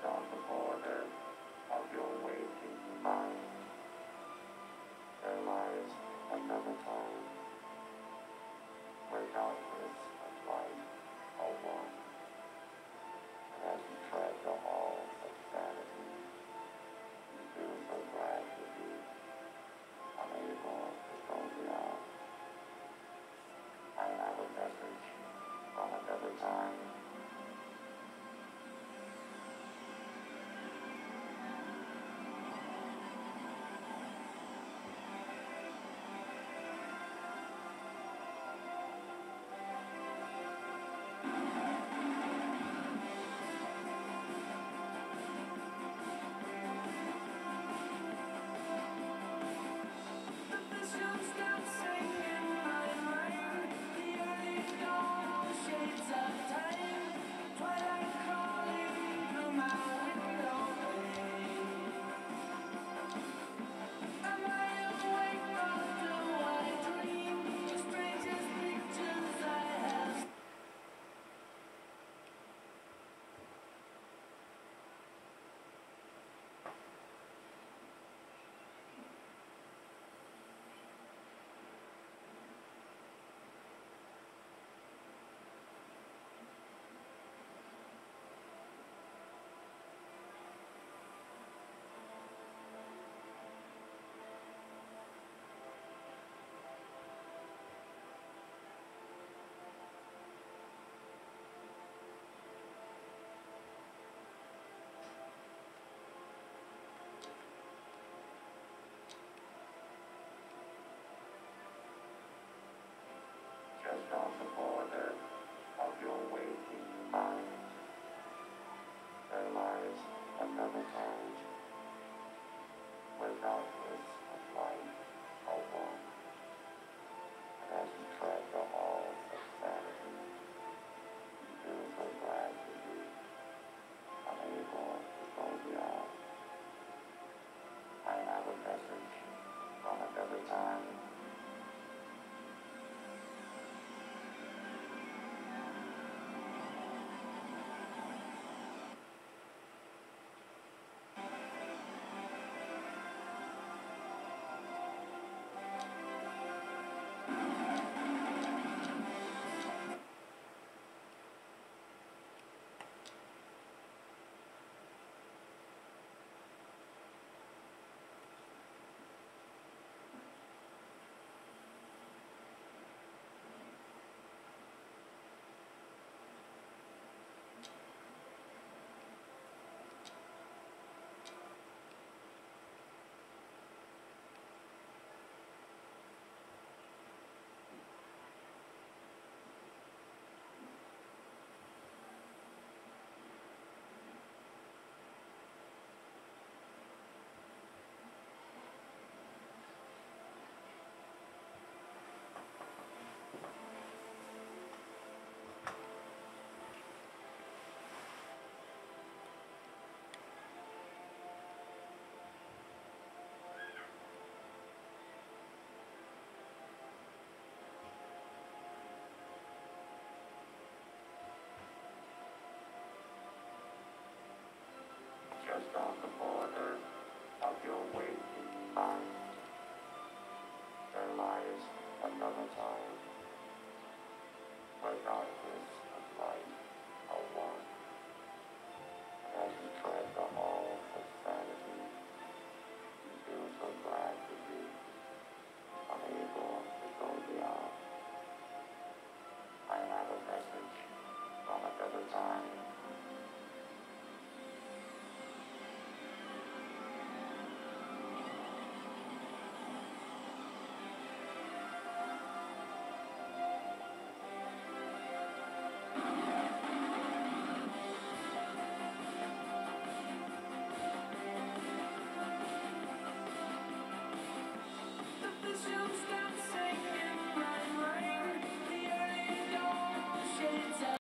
on the border of your waking mind. There lies another time where darkness and light are one. And as you tread the halls of sanity, you feel so glad to be unable to go beyond. I have a message from another time. Just on the border of your waking mind, there lies another time where darkness and light are one. And as you tread the halls of sanity, you feel so glad to be unable to go beyond. I have a message from another time. Just on the border of your waking mind, there lies another time where darkness and light are one. And as you tread the halls of sanity, you feel so glad to be unable to go beyond. I have a message from another time. The visions